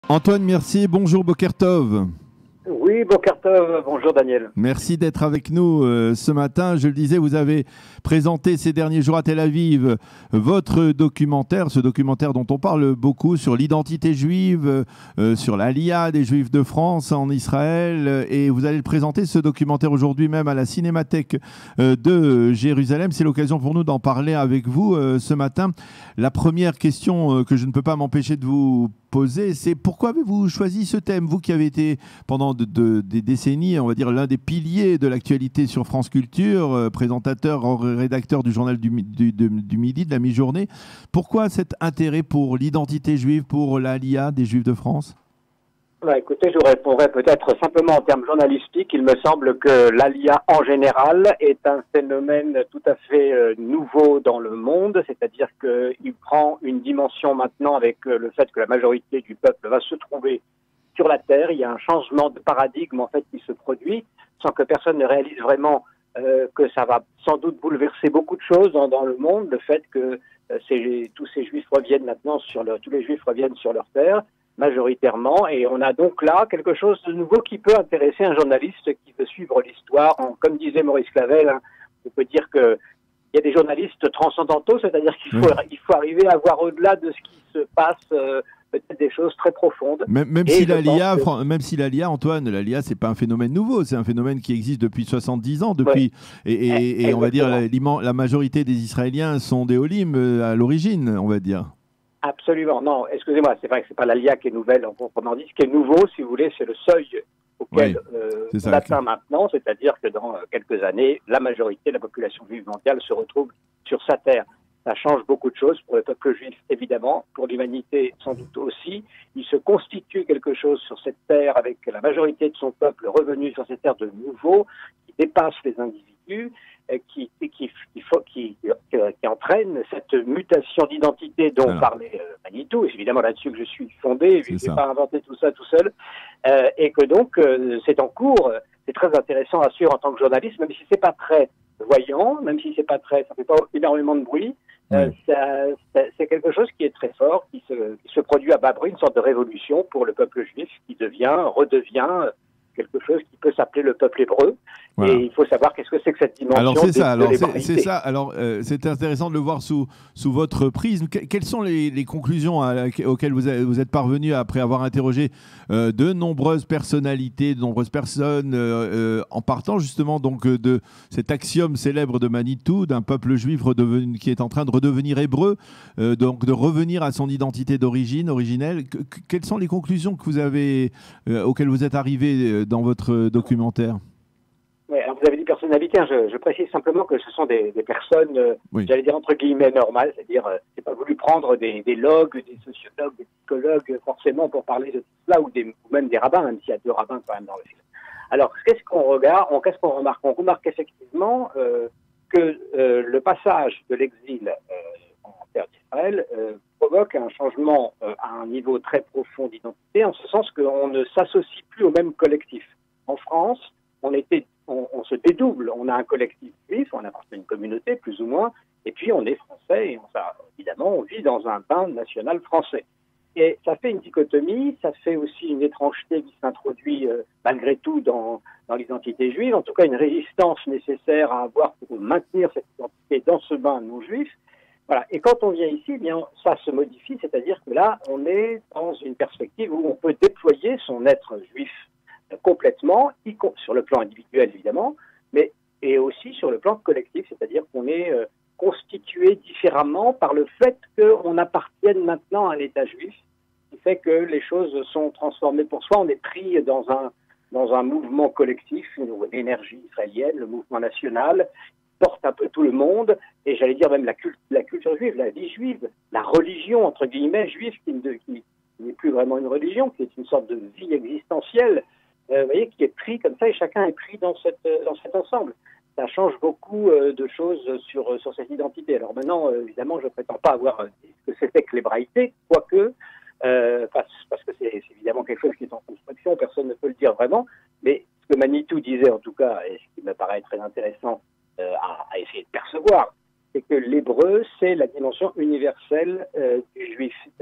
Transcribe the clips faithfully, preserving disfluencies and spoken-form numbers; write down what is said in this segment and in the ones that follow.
Antoine Mercier, bonjour Bokertov. Oui, Boker Tov, bonjour Daniel. Merci d'être avec nous euh, ce matin. Je le disais, vous avez présenté ces derniers jours à Tel Aviv votre documentaire, ce documentaire dont on parle beaucoup sur l'identité juive, euh, sur l'Aliyah des Juifs de France en Israël. Et vous allez le présenter, ce documentaire, aujourd'hui même à la Cinémathèque euh, de Jérusalem. C'est l'occasion pour nous d'en parler avec vous euh, ce matin. La première question euh, que je ne peux pas m'empêcher de vous poser, c'est pourquoi avez-vous choisi ce thème, vous qui avez été pendant de, de, des décennies, on va dire, l'un des piliers de l'actualité sur France Culture, euh, présentateur, rédacteur du journal du, du, de, du midi, de la mi-journée. Pourquoi cet intérêt pour l'identité juive, pour l'Aliyah des Juifs de France? Bah, écoutez, je vous répondrai peut-être simplement en termes journalistiques. Il me semble que l'Aliyah en général est un phénomène tout à fait euh, nouveau dans le monde, c'est-à-dire qu'il prend une dimension maintenant avec euh, le fait que la majorité du peuple va se trouver sur la terre. Il y a un changement de paradigme en fait qui se produit sans que personne ne réalise vraiment euh, que ça va sans doute bouleverser beaucoup de choses dans, dans le monde. Le fait que euh, ces, tous ces juifs reviennent maintenant sur leur, tous les juifs reviennent sur leur terre majoritairement, et on a donc là quelque chose de nouveau qui peut intéresser un journaliste qui veut suivre l'histoire. Comme disait Maurice Clavel, hein, on peut dire que il y a des journalistes transcendantaux, c'est-à-dire qu'il faut, oui. il faut arriver à voir au-delà de ce qui se passe, euh, peut-être des choses très profondes. Même, même si l'Aliyah, que... même si l'Aliyah, Antoine, l'Aliyah, c'est pas un phénomène nouveau, c'est un phénomène qui existe depuis soixante-dix ans, depuis, oui. et, et, et, et on va dire la, la majorité des Israéliens sont des Olim à l'origine, on va dire. Absolument. Non, excusez-moi, c'est vrai que c'est pas l'Aliyah qui est nouvelle en proprement dit. Ce qui est nouveau, si vous voulez, c'est le seuil auquel oui, euh, on ça, atteint okay. maintenant, c'est-à-dire que dans euh, quelques années, la majorité de la population juive mondiale se retrouve sur sa terre. Ça change beaucoup de choses pour le peuple juif, évidemment, pour l'humanité sans doute aussi. Il se constitue quelque chose sur cette terre avec la majorité de son peuple revenu sur cette terre de nouveau, qui dépasse les individus, qui, qui, qui, qui, qui, qui entraîne cette mutation d'identité dont Alors. parlait euh, Manitou. C'est évidemment là-dessus que je suis fondé, je n'ai pas inventé tout ça tout seul, euh, et que donc euh, c'est en cours. C'est très intéressant à suivre en tant que journaliste, même si c'est pas très voyant, même si c'est pas très, ça fait pas énormément de bruit. Euh, oui. ça, ça, c'est quelque chose qui est très fort, qui se, qui se produit à bas bruit, une sorte de révolution pour le peuple juif qui devient, redevient quelque chose qui peut s'appeler le peuple hébreu. Voilà. Et il faut savoir qu'est-ce que c'est que cette dimension. Alors c'est ça. De, alors de c'est, c'est ça. Alors euh, c'est intéressant de le voir sous sous votre prisme. Que, quelles sont les, les conclusions à, auxquelles vous, avez, vous êtes parvenu après avoir interrogé euh, de nombreuses personnalités, de nombreuses personnes, euh, euh, en partant justement donc de cet axiome célèbre de Manitou, d'un peuple juif redevenu, qui est en train de redevenir hébreu, euh, donc de revenir à son identité d'origine, originelle. Que, que, quelles sont les conclusions que vous avez euh, auxquelles vous êtes arrivé dans votre documentaire? Oui, alors vous avez dit personnalité, hein, je, je précise simplement que ce sont des, des personnes, euh, oui. j'allais dire entre guillemets normales, c'est-à-dire, euh, j'ai pas voulu prendre des, des logs, des sociologues, des psychologues forcément pour parler de tout cela, ou, des, ou même des rabbins, même s'il y a deux rabbins quand même dans le film. Alors, qu'est-ce qu'on regarde, on, qu'est-ce qu'on remarque? On remarque effectivement euh, que euh, le passage de l'exil euh, en terre d'Israël euh, provoque un changement euh, à un niveau très profond d'identité, en ce sens qu'on ne s'associe plus au même collectif. En France, on était On, on se dédouble, on a un collectif juif, on appartient à une communauté plus ou moins, et puis on est français, et on, ça, évidemment on vit dans un bain national français. Et ça fait une dichotomie, ça fait aussi une étrangeté qui s'introduit euh, malgré tout dans, dans l'identité juive, en tout cas une résistance nécessaire à avoir pour maintenir cette identité dans ce bain non juif. Voilà. Et quand on vient ici, eh bien, ça se modifie, c'est-à-dire que là, on est dans une perspective où on peut déployer son être juif complètement, sur le plan individuel évidemment, mais et aussi sur le plan collectif, c'est-à-dire qu'on est euh, constitué différemment par le fait qu'on appartienne maintenant à l'État juif, qui fait que les choses sont transformées pour soi, on est pris dans un, dans un mouvement collectif, l'énergie israélienne, le mouvement national, porte un peu tout le monde, et j'allais dire même la, culte, la culture juive, la vie juive, la religion, entre guillemets, juive, qui, qui, qui n'est plus vraiment une religion, qui est une sorte de vie existentielle, Euh, vous voyez, qui est pris comme ça, et chacun est pris dans, cette, dans cet ensemble. Ça change beaucoup euh, de choses sur, sur cette identité. Alors maintenant, euh, évidemment, je ne prétends pas avoir dit ce que c'était que l'hébraïté, quoique, euh, parce, parce que c'est, c'est évidemment quelque chose qui est en construction, personne ne peut le dire vraiment, mais ce que Manitou disait en tout cas, et ce qui me paraît très intéressant euh, à, à essayer de percevoir, c'est que l'hébreu, c'est la dimension universelle euh, du juif.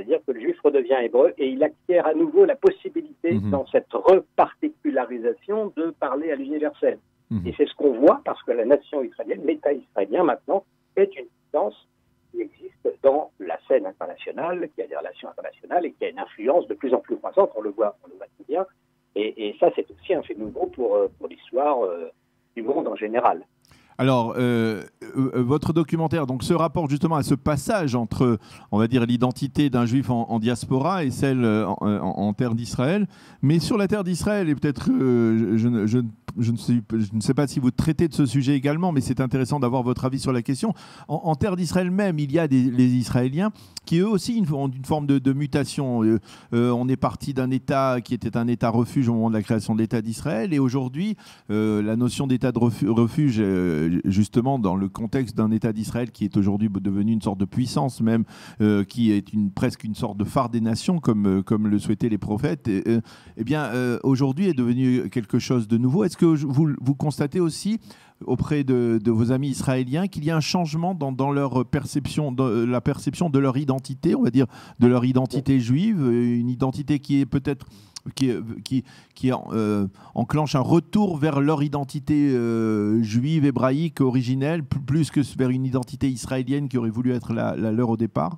c'est-à-dire que le juif redevient hébreu et il acquiert à nouveau la possibilité, mmh. dans cette reparticularisation, de parler à l'universel. Mmh. Et c'est ce qu'on voit parce que la nation israélienne, l'État israélien maintenant, est une puissance qui existe dans la scène internationale, qui a des relations internationales et qui a une influence de plus en plus croissante, on le voit, on le voit très bien. Et, et ça, c'est aussi un fait nouveau pour, pour l'histoire euh, du monde en général. Alors, euh, euh, votre documentaire donc, se rapporte justement à ce passage entre, on va dire, l'identité d'un juif en, en diaspora et celle en, en, en terre d'Israël. Mais sur la terre d'Israël, et peut-être, euh, je, je, je, ne sais, je ne sais pas si vous traitez de ce sujet également, mais c'est intéressant d'avoir votre avis sur la question. En, en terre d'Israël même, il y a des, les Israéliens qui eux aussi ont une forme de, de mutation. Euh, euh, on est parti d'un État qui était un État refuge au moment de la création de l'État d'Israël, et aujourd'hui, euh, la notion d'État de refuge, euh, justement dans le contexte d'un État d'Israël qui est aujourd'hui devenu une sorte de puissance même, euh, qui est une, presque une sorte de phare des nations, comme, euh, comme le souhaitaient les prophètes, et, euh, eh bien, euh, aujourd'hui est devenu quelque chose de nouveau. Est-ce que vous, vous constatez aussi auprès de, de vos amis israéliens qu'il y a un changement dans, dans leur perception, dans la perception de leur identité, on va dire, de leur identité juive, une identité qui est peut-être qui, qui, qui euh, enclenche un retour vers leur identité euh, juive, hébraïque, originelle, plus que vers une identité israélienne qui aurait voulu être la, la leur au départ?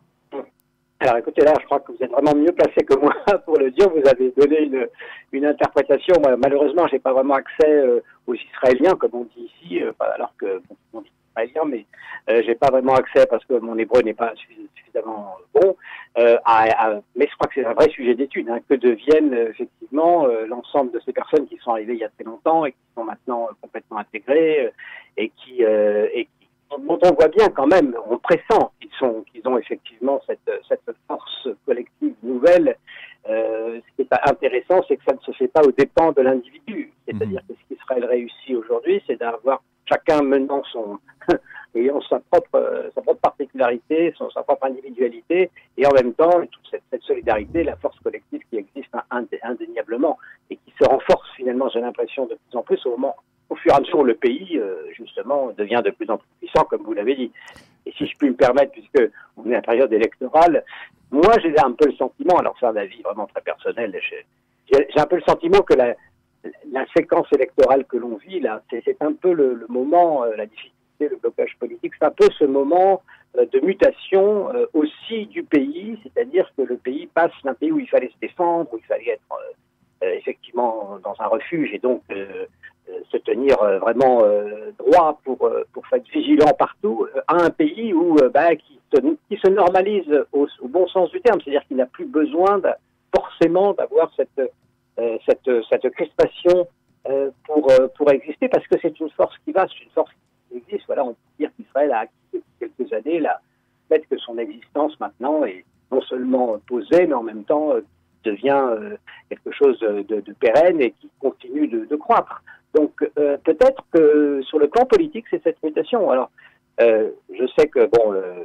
Alors écoutez, là, je crois que vous êtes vraiment mieux placé que moi pour le dire. Vous avez donné une, une interprétation. Moi, malheureusement, je n'ai pas vraiment accès euh, aux Israéliens, comme on dit ici, euh, alors que bon, on dit Israélien, mais euh, je n'ai pas vraiment accès parce que mon hébreu n'est pas suffisamment bon. Euh, à, à, mais je crois que c'est un vrai sujet d'étude. Hein, que deviennent euh, effectivement euh, l'ensemble de ces personnes qui sont arrivées il y a très longtemps et qui sont maintenant euh, complètement intégrées euh, et qui euh, et qui dont on voit bien quand même, on pressent qu'ils sont, qu'ils ont effectivement cette, cette force collective nouvelle. Euh, ce qui est intéressant, c'est que ça ne se fait pas aux dépens de l'individu. C'est-à-dire mmh. que ce qu'Israël réussit aujourd'hui, c'est d'avoir chacun menant son, ayant sa propre, sa propre particularité, son, sa propre individualité, et en même temps, toute cette, cette solidarité, la force collective qui existe indéniablement et qui se renforce finalement, j'ai l'impression, de plus en plus au moment au fur et à mesure où le pays, euh, justement, devient de plus en plus puissant, comme vous l'avez dit. Et si je puis me permettre, puisque on est à la période électorale, moi, j'ai un peu le sentiment, alors c'est un avis vraiment très personnel, j'ai, j'ai un peu le sentiment que la, la séquence électorale que l'on vit, là, c'est, c'est un peu le, le moment, euh, la difficulté, le blocage politique, c'est un peu ce moment euh, de mutation euh, aussi du pays, c'est-à-dire que le pays passe d'un pays où il fallait se défendre, où il fallait être euh, euh, effectivement dans un refuge, et donc euh, se tenir euh, vraiment euh, droit pour euh, pour être vigilant partout, euh, à un pays où euh, bah, qui, se, qui se normalise au, au bon sens du terme, c'est-à-dire qu'il n'a plus besoin de, forcément d'avoir cette euh, cette cette crispation euh, pour euh, pour exister, parce que c'est une force qui va, c'est une force qui existe. Voilà, on peut dire qu'Israël a acquis depuis quelques années la le fait que son existence maintenant est non seulement posée, mais en même temps euh, devient euh, quelque chose de, de pérenne et qui continue de, de croître. Donc euh, peut-être que sur le plan politique, c'est cette mutation. Alors, euh, je sais que, bon, euh,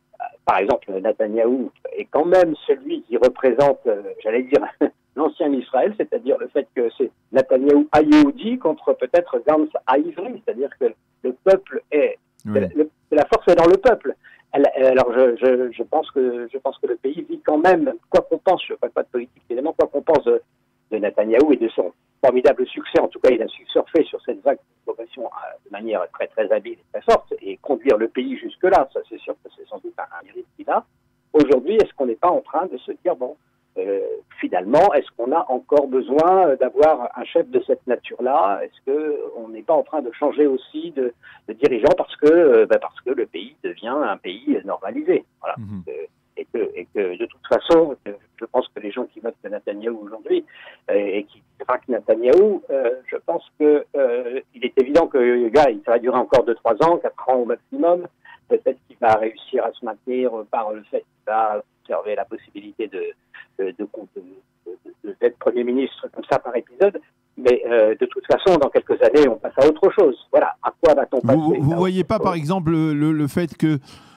par exemple, Netanyahou est quand même celui qui représente, euh, j'allais dire, l'ancien Israël, c'est-à-dire le fait que c'est Netanyahou Hayoudi contre peut-être Gantz Haïvri, c'est-à-dire que le peuple est, oui. le, la force est dans le peuple. Alors je, je, je pense que je pense que le pays vit quand même, quoi qu'on pense, je ne parle pas de politique évidemment, quoi qu'on pense de, de Netanyahou et de son formidable succès, en tout cas il a surfé sur cette vague de progression de manière très très habile et très forte, et conduire le pays jusque-là, ça c'est sûr que c'est sans doute un, un mérite qu'il a. Aujourd'hui, est-ce qu'on n'est pas en train de se dire, bon, euh, finalement, est-ce qu'on a encore besoin d'avoir un chef de cette nature-là? Est-ce qu'on n'est pas en train de changer aussi de, de dirigeant parce que, euh, bah parce que le pays devient un pays normalisé, voilà. Mm-hmm. euh, et, que, et que de toute façon, je pense que les gens qui votent Netanyahou aujourd'hui euh, et qui traquent Netanyahou, euh, je pense que euh, il est évident que le gars, il ça va durer encore deux trois ans, quatre ans au maximum. Peut-être qu'il va réussir à se maintenir par le fait qu'il va conserver la possibilité de, de, de, de, de, d'être Premier ministre comme ça par épisode. Mais euh, de toute façon, dans quelques années, on passe à autre chose. Voilà. À quoi va-t-on passer? Vous ne voyez pas, par exemple, le, le fait que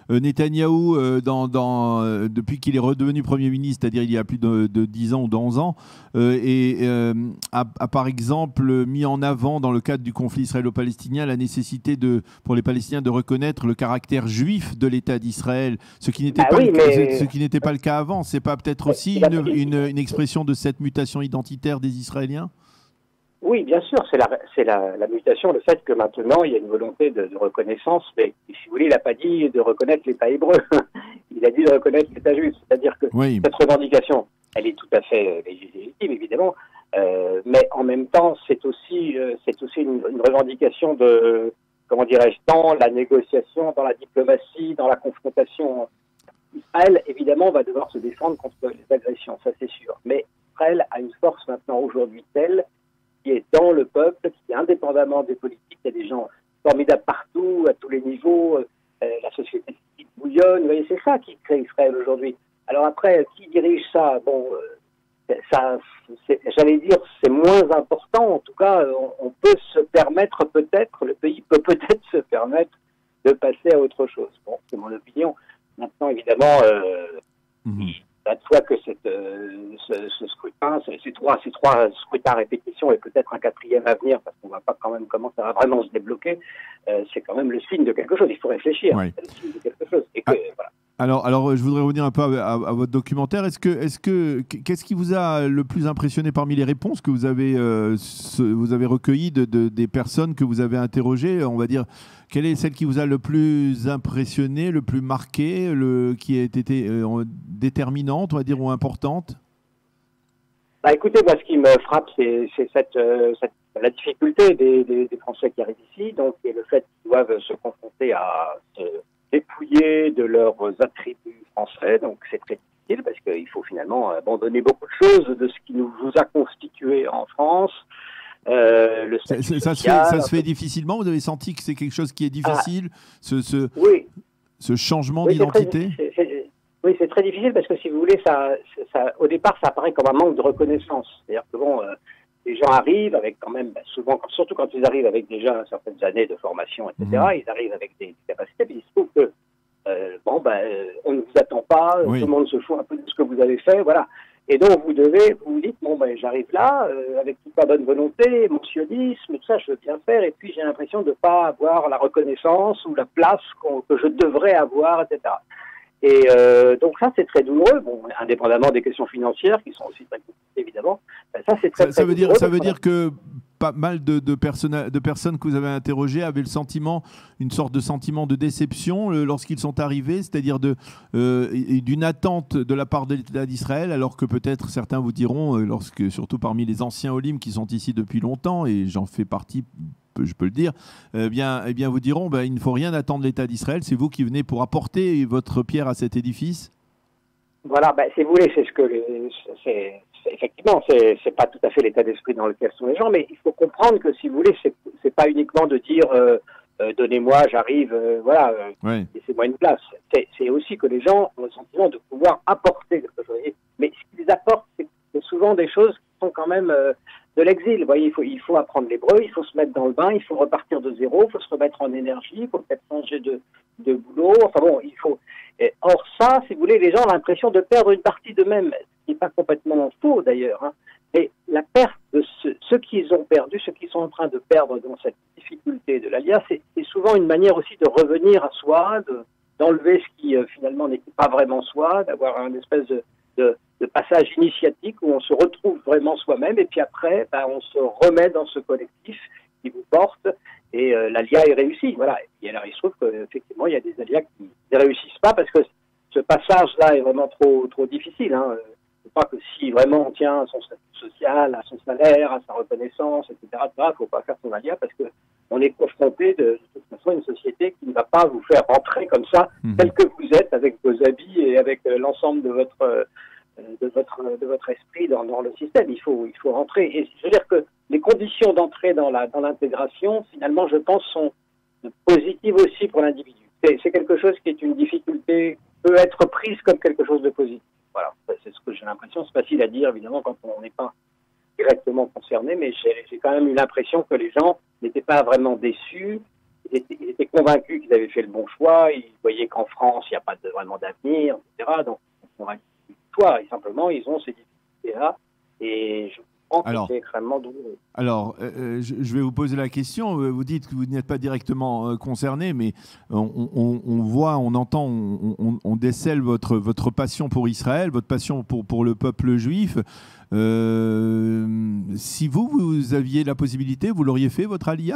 euh, Netanyahou, euh, dans, dans, euh, depuis qu'il est redevenu Premier ministre, c'est-à-dire il y a plus de, de dix ans ou d'onze ans, euh, et euh, a, a par exemple mis en avant, dans le cadre du conflit israélo-palestinien, la nécessité de, pour les Palestiniens de reconnaître le caractère juif de l'État d'Israël, ce qui n'était bah pas, oui, le, mais... ce qui n'était pas le cas avant. C'est pas peut-être aussi une, une, une expression de cette mutation identitaire des Israéliens? Oui, bien sûr, c'est la, c'est la, la mutation, le fait que maintenant il y a une volonté de, de reconnaissance, mais si vous voulez, il n'a pas dit de reconnaître l'État hébreu, il a dit de reconnaître l'État juif, c'est-à-dire que oui. Cette revendication, elle est tout à fait légitime, évidemment, euh, mais en même temps, c'est aussi, euh, c'est aussi une, une revendication de, comment dirais-je, dans la négociation, dans la diplomatie, dans la confrontation. Israël, évidemment, va devoir se défendre contre les agressions, ça c'est sûr, mais Israël a une force maintenant aujourd'hui telle qui est dans le peuple, qui est indépendamment des politiques. Il y a des gens formidables partout, à tous les niveaux. Euh, la société qui bouillonne. Vous voyez, c'est ça qui crée Israël aujourd'hui. Alors après, qui dirige ça? Bon, euh, ça, j'allais dire, c'est moins important. En tout cas, on, on peut se permettre peut-être, le pays peut peut-être se permettre de passer à autre chose. Bon, c'est mon opinion. Maintenant, évidemment, euh, mmh. Une fois que cette, euh, ce, ce scrutin, ces trois, ces trois scrutins à répétition et peut-être un quatrième à venir, parce qu'on ne voit pas quand même comment ça va vraiment se débloquer, euh, c'est quand même le signe de quelque chose. Il faut réfléchir. Oui. C'est le signe de quelque chose. Et que, ah. voilà. Alors, alors, je voudrais revenir un peu à, à, à votre documentaire. Est-ce que, est-ce que, qu'est-ce qui vous a le plus impressionné parmi les réponses que vous avez, euh, ce, vous avez recueillies de, de, des personnes que vous avez interrogées? On va dire, quelle est celle qui vous a le plus impressionné, le plus marqué, le, qui a été euh, déterminante, on va dire, ou importante? Bah, écoutez, moi, ce qui me frappe, c'est, c'est cette, euh, cette, la difficulté des, des, des Français qui arrivent ici, donc, et le fait qu'ils doivent se confronter à ce dépouillés de leurs attributs français, donc c'est très difficile parce qu'il faut finalement abandonner beaucoup de choses de ce qui nous a constitué en France. Euh, le ça, ça, social, se fait, ça se fait difficilement. Vous avez senti que c'est quelque chose qui est difficile, ah, ce, ce, oui. ce changement oui, d'identité? c'est très, c'est, oui, c'est très difficile parce que si vous voulez, ça, ça, au départ, ça apparaît comme un manque de reconnaissance. C'est-à-dire que bon, euh, les gens arrivent avec quand même, bah, souvent, surtout quand ils arrivent avec déjà certaines années de formation, et cetera, mmh. Ils arrivent avec des capacités, puis il se trouve que, euh, bon, ben, euh, on ne vous attend pas, oui. Tout le monde se fout un peu de ce que vous avez fait, voilà. Et donc, vous devez, vous vous dites, bon, ben, j'arrive là, euh, avec toute ma bonne volonté, mon sionisme, tout ça, je veux bien faire, et puis j'ai l'impression de ne pas avoir la reconnaissance ou la place qu'on, que je devrais avoir, et cetera. Et euh, donc ça, c'est très douloureux, bon, indépendamment des questions financières, qui sont aussi très compliquées, évidemment. Ben, ça, c'est très, ça, très ça veut douloureux. Dire, ça veut dire que pas mal de, de, personnes, de personnes que vous avez interrogées avaient le sentiment, une sorte de sentiment de déception euh, lorsqu'ils sont arrivés, c'est-à-dire de, euh, d'une attente de la part de l'État d'Israël, alors que peut-être certains vous diront, euh, lorsque, surtout parmi les anciens Olim qui sont ici depuis longtemps, et j'en fais partie, je peux le dire, eh bien, eh bien vous diront, ben, il ne faut rien attendre de l'État d'Israël, c'est vous qui venez pour apporter votre pierre à cet édifice. Voilà, ben, si vous voulez, c'est ce que les, c'est, c'est, effectivement, c'est, c'est pas tout à fait l'état d'esprit dans lequel sont les gens, mais il faut comprendre que si vous voulez, c'est, c'est pas uniquement de dire euh, euh, donnez-moi, j'arrive, euh, voilà, euh, ouais. Laissez-moi une place. C'est, c'est aussi que les gens ont le sentiment de pouvoir apporter quelque chose. Mais ce qu'ils apportent, c'est, c'est souvent des choses qui sont quand même euh, de l'exil. Vous voyez, il faut, il faut apprendre l'hébreu, il faut se mettre dans le bain, il faut repartir de zéro, il faut se remettre en énergie, il faut peut-être changer de, de boulot. Enfin bon, il faut. Et or ça, si vous voulez, les gens ont l'impression de perdre une partie d'eux-mêmes, ce qui n'est pas complètement faux d'ailleurs. Hein. Mais la perte de ce, ce qu'ils ont perdu, ce qu'ils sont en train de perdre dans cette difficulté de l'Alia, c'est, c'est souvent une manière aussi de revenir à soi, de, d'enlever ce qui euh, finalement n'était pas vraiment soi, d'avoir un espèce de, de, de passage initiatique où on se retrouve vraiment soi-même et puis après, ben, on se remet dans ce collectif qui vous porte. Et euh, l'Alia est réussie, voilà. Et puis alors, il se trouve qu'effectivement, il y a des Alias qui ne réussissent pas parce que ce passage-là est vraiment trop trop difficile. Hein. Je crois que si vraiment on tient à son statut social, à son salaire, à sa reconnaissance, et cetera, il ne faut pas faire son Alia parce que on est confronté de, de toute façon à une société qui ne va pas vous faire rentrer comme ça, mmh. tel que vous êtes, avec vos habits et avec euh, l'ensemble de votre euh, de votre de votre esprit dans, dans le système. Il faut il faut rentrer. Et je veux dire que les conditions d'entrée dans la dans l'intégration, finalement, je pense, sont positives aussi pour l'individu. C'est, c'est quelque chose qui est une difficulté, peut être prise comme quelque chose de positif. Voilà, c'est ce que j'ai l'impression. C'est facile à dire, évidemment, quand on n'est pas directement concerné, mais j'ai, j'ai quand même eu l'impression que les gens n'étaient pas vraiment déçus. ils étaient, ils étaient convaincus qu'ils avaient fait le bon choix. Ils voyaient qu'en France, il n'y a pas de, vraiment d'avenir, et cetera. Donc, ils sont convaincus du choix. Et simplement, ils ont ces difficultés-là. Et je comprends que c'est extrêmement douloureux. Alors, euh, je, je vais vous poser la question. Vous dites que vous n'êtes pas directement euh, concerné, mais on, on, on voit, on entend, on, on, on décèle votre, votre passion pour Israël, votre passion pour, pour le peuple juif. Euh, si vous, vous aviez la possibilité, vous l'auriez fait, votre Aliyah?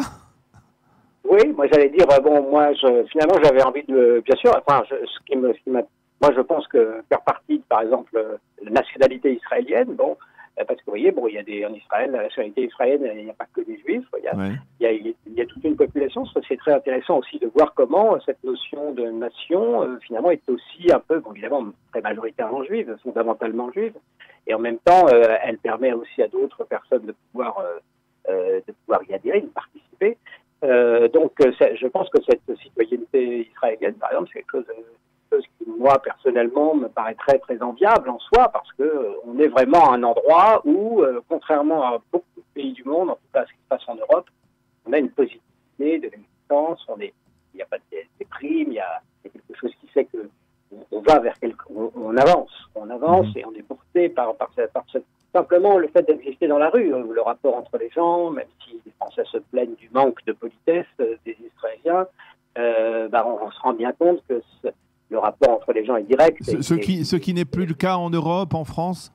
Oui, moi j'allais dire, bon, moi, je, finalement, j'avais envie de, bien sûr, enfin, je, ce qui me, ce qui m'a, moi, je pense que faire partie, par exemple, la nationalité israélienne, bon, parce que vous voyez, bon, il y a des, en Israël, la nationalité israélienne, il n'y a pas que des juifs, il y a, ouais. il y a, il y a toute une population. C'est très intéressant aussi de voir comment cette notion de nation, euh, finalement, est aussi un peu, bon, évidemment, très majoritairement juive, fondamentalement juive, et en même temps, euh, elle permet aussi à d'autres personnes de pouvoir, euh, euh, de pouvoir y adhérer, de participer. Euh, donc, je pense que cette citoyenneté israélienne, par exemple, c'est quelque chose, chose qui, moi, personnellement, me paraît très, très enviable en soi, parce que euh, on est vraiment à un endroit où, euh, contrairement à beaucoup de pays du monde, en tout cas ce qui se passe en Europe, on a une positivité de l'existence, on est, il n'y a pas de, de primes, il y a, il y a quelque chose qui fait que on va vers quelque, on, on avance, on avance mmh. et on est porté par, par, par cette, simplement le fait d'exister dans la rue, le rapport entre les gens, même si les Français se plaignent du manque de politesse euh, des Israéliens, euh, bah, on, on se rend bien compte que ce, le rapport entre les gens est direct. Ce, et, ce qui, ce qui n'est plus le cas en Europe, en France?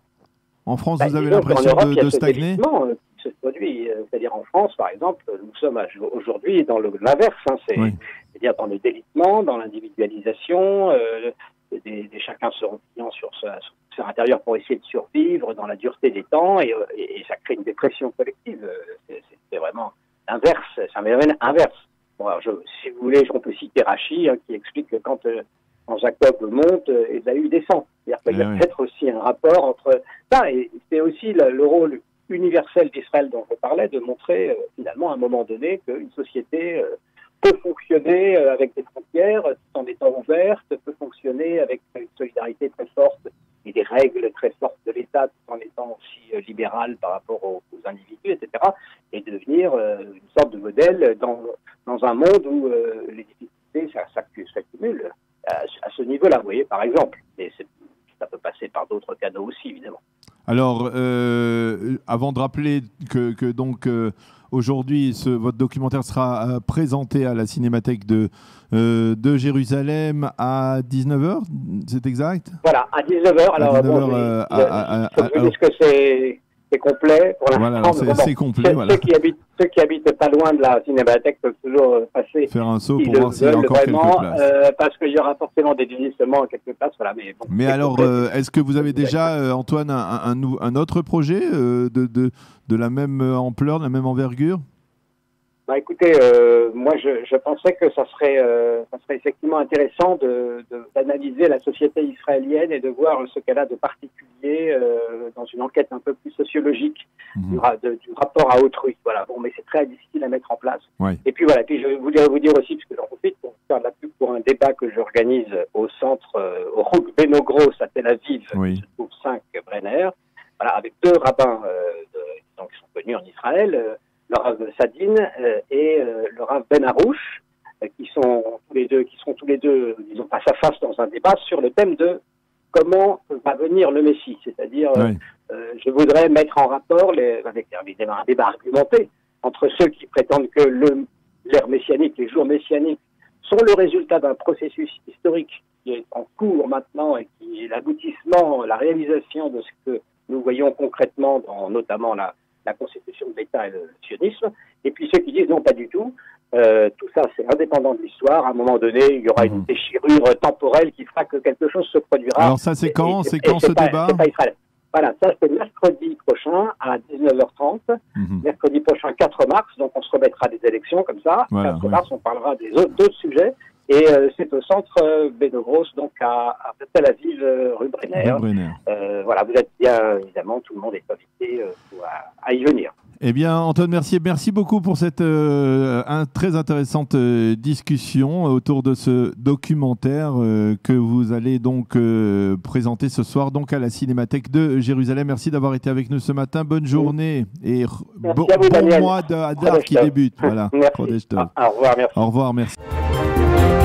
En France, bah, vous avez l'impression de, de stagner? euh, qui se produit, euh, c'est-à-dire en France, par exemple, nous sommes aujourd'hui dans l'inverse, hein, c'est, ouais. c'est-à-dire dans le délitement, dans l'individualisation, euh, des, des chacun se repliant sur sa sur intérieur pour essayer de survivre dans la dureté des temps, et, et, et ça crée une dépression collective. C'est, c'est vraiment inverse, c'est un phénomène inverse. Bon, alors je, si vous voulez, on peut citer Rachi, hein, qui explique que quand, euh, quand Jacob monte, euh, Ésaü descend. C'est-à-dire qu'il y a oui. peut-être aussi un rapport entre ça, et c'est aussi le, le rôle universel d'Israël dont je parlais, de montrer euh, finalement à un moment donné qu'une société euh, peut fonctionner euh, avec des frontières, en étant ouverte, peut fonctionner avec une solidarité très forte et des règles très fortes de l'État, tout en étant aussi euh, libéral par rapport aux, aux individus, et cetera, et devenir euh, une sorte de modèle dans, dans un monde où euh, les difficultés s'accumulent à, à ce niveau-là, vous voyez, par exemple. Et c'est, ça peut passer par d'autres canaux aussi, évidemment. Alors, euh, avant de rappeler que, que donc euh, aujourd'hui, ce, votre documentaire sera euh, présenté à la Cinémathèque de, euh, de Jérusalem à dix-neuf heures, c'est exact? Voilà, à dix-neuf heures. Alors, à dix-neuf bon, heures, euh, je, à, à, je, je, je dis que c'est... C'est complet pour l'instant. Voilà, c'est, c'est complet. Ceux, voilà. ceux, qui habitent, ceux qui habitent pas loin de la Cinémathèque peuvent toujours passer. Faire un saut pour voir s'il y a encore vraiment, quelques places. Euh, parce qu'il y aura forcément des désistements à quelques places. Voilà, mais bon, mais alors, euh, est-ce que vous avez déjà, euh, Antoine, un, un, un autre projet euh, de, de, de la même ampleur, de la même envergure? Bah, écoutez, euh, moi je, je pensais que ça serait, euh, ça serait effectivement intéressant de, de, d'analyser la société israélienne et de voir ce qu'elle a de particulier euh, dans une enquête un peu plus sociologique mmh. du, de, du rapport à autrui. Voilà. Bon, mais c'est très difficile à mettre en place. Ouais. Et puis voilà. Puis je voulais vous dire aussi, parce que j'en profite pour faire de la pub pour un débat que j'organise au centre, euh, au Rouk Benogros à Tel Aviv, oui. qui se trouve cinq Brenner, voilà, avec deux rabbins euh, de, donc, qui sont connus en Israël. Euh, le Rav Sadin euh, et euh, le Rav Ben Arouche, euh, qui sont tous les deux, qui seront tous les deux, disons, face à face dans un débat sur le thème de comment va venir le Messie. C'est-à-dire, oui. euh, je voudrais mettre en rapport, les, avec évidemment un débat argumenté, entre ceux qui prétendent que le, l'ère messianique, les jours messianiques, sont le résultat d'un processus historique qui est en cours maintenant et qui est l'aboutissement, la réalisation de ce que nous voyons concrètement dans notamment la la constitution de l'État et le sionisme, et puis ceux qui disent non, pas du tout, euh, tout ça c'est indépendant de l'histoire, à un moment donné, il y aura une déchirure temporelle qui fera que quelque chose se produira. Alors ça c'est quand, et, c'est quand et ce c'est pas, débat c'est pas Israël. Voilà, ça c'est mercredi prochain à dix-neuf heures trente, mm-hmm. mercredi prochain quatre mars, donc on se remettra des élections comme ça, voilà, quatre mars ouais. on parlera des autres, d'autres sujets, et euh, c'est au centre euh, Benogros, donc à, à Tel Aviv, euh, rue Brenner. Brenner. Euh, voilà, vous êtes bien, évidemment, tout le monde est invité euh, à, à y venir. Eh bien, Antoine Mercier, merci beaucoup pour cette euh, un, très intéressante euh, discussion autour de ce documentaire euh, que vous allez donc euh, présenter ce soir donc à la Cinémathèque de Jérusalem. Merci d'avoir été avec nous ce matin. Bonne journée et bon, vous, bon Daniel. mois d'Adar qui débute. Voilà. Merci. Au revoir, merci. Au revoir, merci.